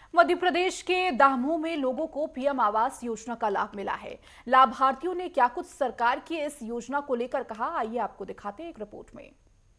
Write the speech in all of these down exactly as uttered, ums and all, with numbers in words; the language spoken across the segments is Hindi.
मध्य प्रदेश के दामोह में लोगों को पीएम आवास योजना का लाभ मिला है। लाभार्थियों ने क्या कुछ सरकार की इस योजना को लेकर कहा, आइए आपको दिखाते हैं एक रिपोर्ट में।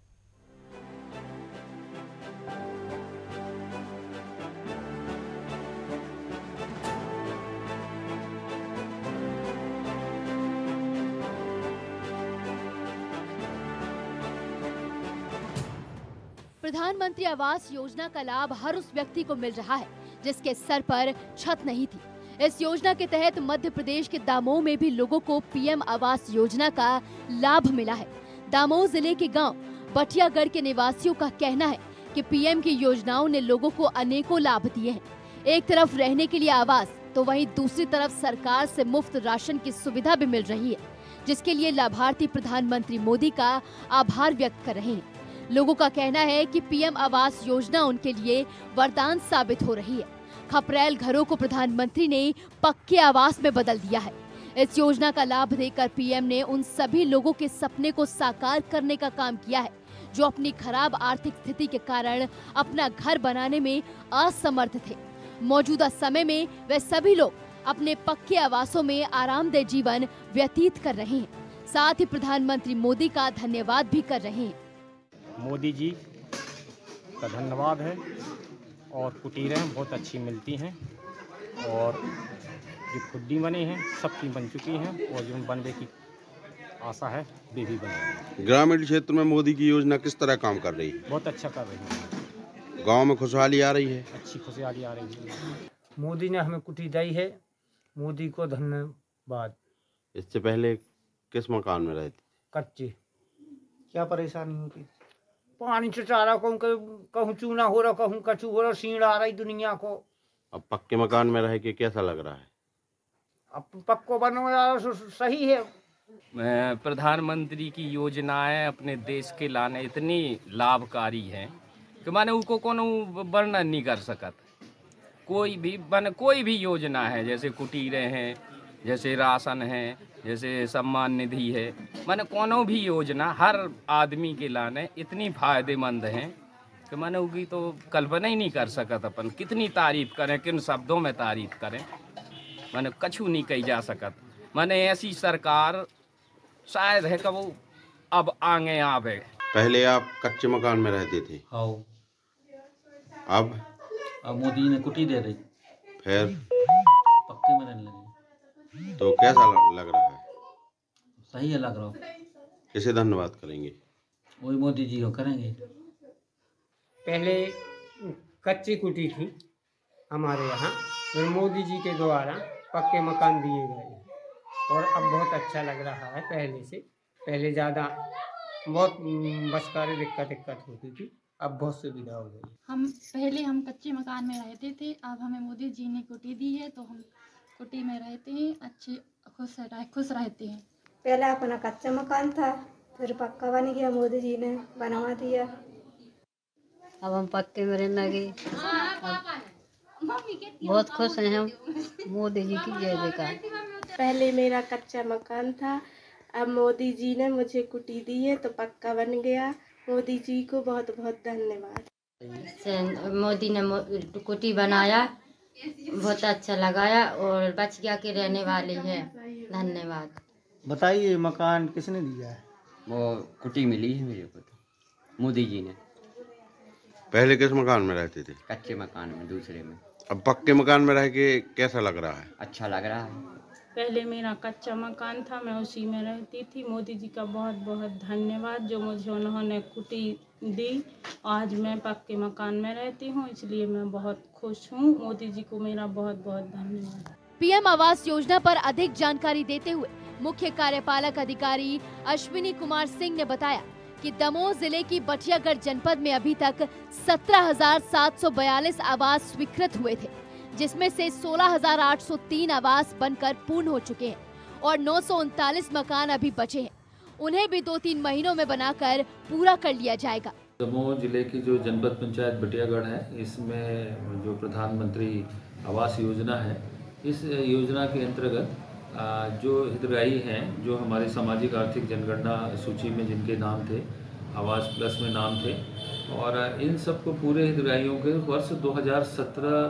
प्रधानमंत्री आवास योजना का लाभ हर उस व्यक्ति को मिल रहा है जिसके सर पर छत नहीं थी। इस योजना के तहत मध्य प्रदेश के दामोह में भी लोगों को पीएम आवास योजना का लाभ मिला है। दामोह जिले के गांव बटियागढ़ के निवासियों का कहना है कि पीएम की योजनाओं ने लोगों को अनेकों लाभ दिए हैं। एक तरफ रहने के लिए आवास, तो वहीं दूसरी तरफ सरकार से मुफ्त राशन की सुविधा भी मिल रही है, जिसके लिए लाभार्थी प्रधानमंत्री मोदी का आभार व्यक्त कर रहे हैं। लोगों का कहना है कि पीएम आवास योजना उनके लिए वरदान साबित हो रही है। खपरेल घरों को प्रधानमंत्री ने पक्के आवास में बदल दिया है। इस योजना का लाभ देकर पीएम ने उन सभी लोगों के सपने को साकार करने का काम किया है जो अपनी खराब आर्थिक स्थिति के कारण अपना घर बनाने में असमर्थ थे। मौजूदा समय में वे सभी लोग अपने पक्के आवासों में आरामदेह जीवन व्यतीत कर रहे हैं। साथ ही प्रधानमंत्री मोदी का धन्यवाद भी कर रहे हैं। मोदी जी का धन्यवाद है और कुटीरें बहुत अच्छी मिलती हैं और जो खुदी बने हैं सबकी बन चुकी हैं और जो बनने की आशा है वे भी बने। ग्रामीण क्षेत्र में मोदी की योजना किस तरह काम कर रही है? बहुत अच्छा कर रही है। गांव में खुशहाली आ रही है? अच्छी खुशहाली आ रही है। मोदी ने हमें कुटी दी है, मोदी को धन्यवाद। इससे पहले किस मकान में रहती? कच्चे। क्या परेशानी होती? पानी से चारा कहूँ कहूँ चूना हो रहा, कहूँ कचू हो रहा, सीढ़ आ रही दुनिया को। अब पक्के मकान में रह के कैसा लग रहा है? अब पक्को बनवा सही है। प्रधानमंत्री की योजनाएं अपने देश के लाने इतनी लाभकारी हैं कि माने उनको कोनो वर्णन नहीं कर सकत। कोई भी माने कोई भी योजना है, जैसे कुटीरें हैं, जैसे राशन है, जैसे सम्मान निधि है, माने कोनो भी योजना हर आदमी के लाने इतनी फायदेमंद हैं कि माने उनकी तो कल्पना ही नहीं कर सकत। अपन कितनी तारीफ करें, किन शब्दों में तारीफ करें, माने कछु नहीं कही जा सकत। माने ऐसी सरकार शायद है कि वो अब आगे आवे। पहले आप कच्चे मकान में रहते थे? हाँ। अब अब मोदी ने कुटी दे रही, फिर पक्के में रहने लगे। तो कैसा लग रहा है? सही है लग रहा हो। किसे धन्यवाद करेंगे? वही मोदी जी हो करेंगे। पहले कच्ची कुटी थी हमारे यहाँ, फिर मोदी जी के द्वारा पक्के मकान दिए गए और अब बहुत अच्छा लग रहा है पहले से। पहले ज़्यादा बहुत बसकारी दिक्कत दिक्कत होती थी, अब बहुत सुविधा हो गई। हम पहले हम कच्चे मकान में रहते थे, अब हमें मोदी जी ने कुटी दी है तो हम कुटी में रहते हैं, अच्छे खुश रह खुश रहते हैं। पहले अपना कच्चा मकान था, फिर पक्का बन गया, मोदी जी ने बनवा दिया। अब हम पक्के में रहने लगे, बहुत खुश हैं हम। मोदी जी की जय जयकार। पहले मेरा कच्चा मकान था, अब मोदी जी ने मुझे कुटी दी है तो पक्का बन गया। मोदी जी को बहुत बहुत धन्यवाद। मोदी ने कुटी बनाया, बहुत अच्छा लगाया और बच गया के रहने वाले हैं। धन्यवाद। बताइए मकान किसने दिया है? वो कुटी मिली है मेरे को तो मोदी जी ने। पहले किस मकान में रहते थे? कच्चे मकान में, दूसरे में। अब पक्के मकान में रह के कैसा लग रहा है? अच्छा लग रहा है। पहले मेरा कच्चा मकान था, मैं उसी में रहती थी। मोदी जी का बहुत बहुत धन्यवाद जो मुझे उन्होंने कुटी दी। आज मैं पक्के मकान में रहती हूँ, इसलिए मैं बहुत खुश हूँ। मोदी जी को मेरा बहुत बहुत धन्यवाद। पीएम आवास योजना पर अधिक जानकारी देते हुए मुख्य कार्यपालक अधिकारी अश्विनी कुमार सिंह ने बताया कि दमोह जिले की बटियागढ़ जनपद में अभी तक सत्रह हजार सात सौ बयालीस आवास स्वीकृत हुए थे, जिसमें से सोलह हजार आठ सौ तीन आवास बनकर पूर्ण हो चुके हैं और नौ सौ उनतालीस मकान अभी बचे हैं। उन्हें भी दो तीन महीनों में बनाकर पूरा कर लिया जाएगा। दमोह जिले की जो जनपद पंचायत बटियागढ़ है, इसमें जो प्रधानमंत्री आवास योजना है, इस योजना के अंतर्गत जो हितग्राही हैं, जो हमारे सामाजिक आर्थिक जनगणना सूची में जिनके नाम थे, आवास प्लस में नाम थे, और इन सबको पूरे हितग्राहियों के वर्ष दो हज़ार सत्रह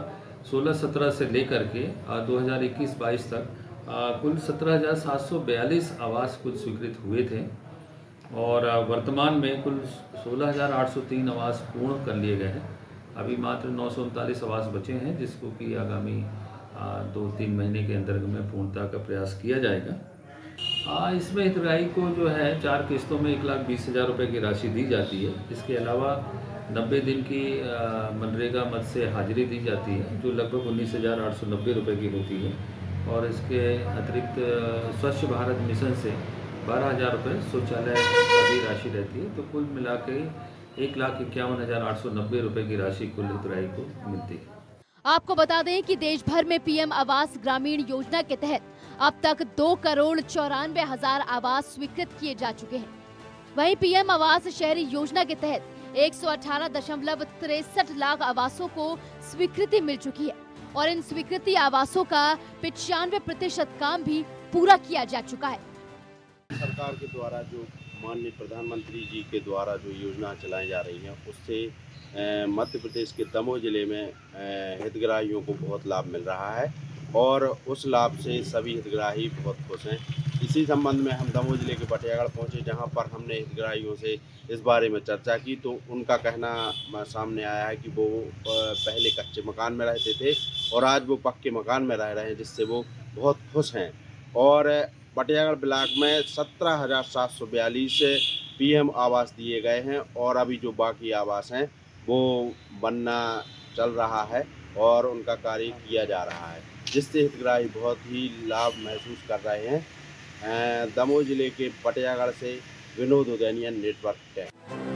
सोलह सत्रह से लेकर के दो हज़ार इक्कीस बाईस तक आ, कुल सत्रह हज़ार सात सौ बयालीस आवास कुल स्वीकृत हुए थे और आ, वर्तमान में कुल सोलह हज़ार आठ सौ तीन आवास पूर्ण कर लिए गए हैं। अभी मात्र नौ सौ उनतालीस आवास बचे हैं, जिसको कि आगामी आ, दो तीन महीने के अंदर में पूर्णता का प्रयास किया जाएगा। आ, इसमें हितग्राही को जो है चार किस्तों में एक लाख बीस हज़ार रुपये की राशि दी जाती है। इसके अलावा नब्बे दिन की मनरेगा मद से हाजिरी दी जाती है, जो लगभग उन्नीस हज़ार आठ सौ नब्बे रुपये की होती है और इसके अतिरिक्त स्वच्छ भारत मिशन से बारह हज़ार रुपये शौचालय की राशि रहती है। तो कुल मिला के एक लाख इक्यावन हज़ार आठ सौ नब्बे रुपये की राशि कुल हितग्राही को मिलती है। आपको बता दें कि देश भर में पीएम आवास ग्रामीण योजना के तहत अब तक दो करोड़ चौरानवे हजार आवास स्वीकृत किए जा चुके हैं। वहीं पीएम आवास शहरी योजना के तहत एक सौ अठारह दशमलव तिरसठ लाख आवासों को स्वीकृति मिल चुकी है और इन स्वीकृति आवासों का पिचानवे प्रतिशत काम भी पूरा किया जा चुका है। सरकार के द्वारा जो माननीय प्रधानमंत्री जी के द्वारा जो योजना चलाई जा रही है, उससे मध्य प्रदेश के दमोह जिले में हितग्राहियों को बहुत लाभ मिल रहा है और उस लाभ से सभी हितग्राही बहुत खुश हैं। इसी संबंध में हम दमोह जिले के बटियागढ़ पहुंचे, जहां पर हमने हितग्राहियों से इस बारे में चर्चा की। तो उनका कहना सामने आया है कि वो पहले कच्चे मकान में रहते थे और आज वो पक्के मकान में रह रहे हैं, जिससे वो बहुत खुश हैं। और बटियागढ़ ब्लॉक में सत्रह हज़ार सात सौ बयालीस पीएम आवास दिए गए हैं और अभी जो बाकी आवास हैं वो बनना चल रहा है और उनका कार्य किया जा रहा है, जिससे हितग्राही बहुत ही लाभ महसूस कर रहे हैं। दमोह जिले के बटियागढ़ से विनोद उदयनियन, नेटवर्क टेन।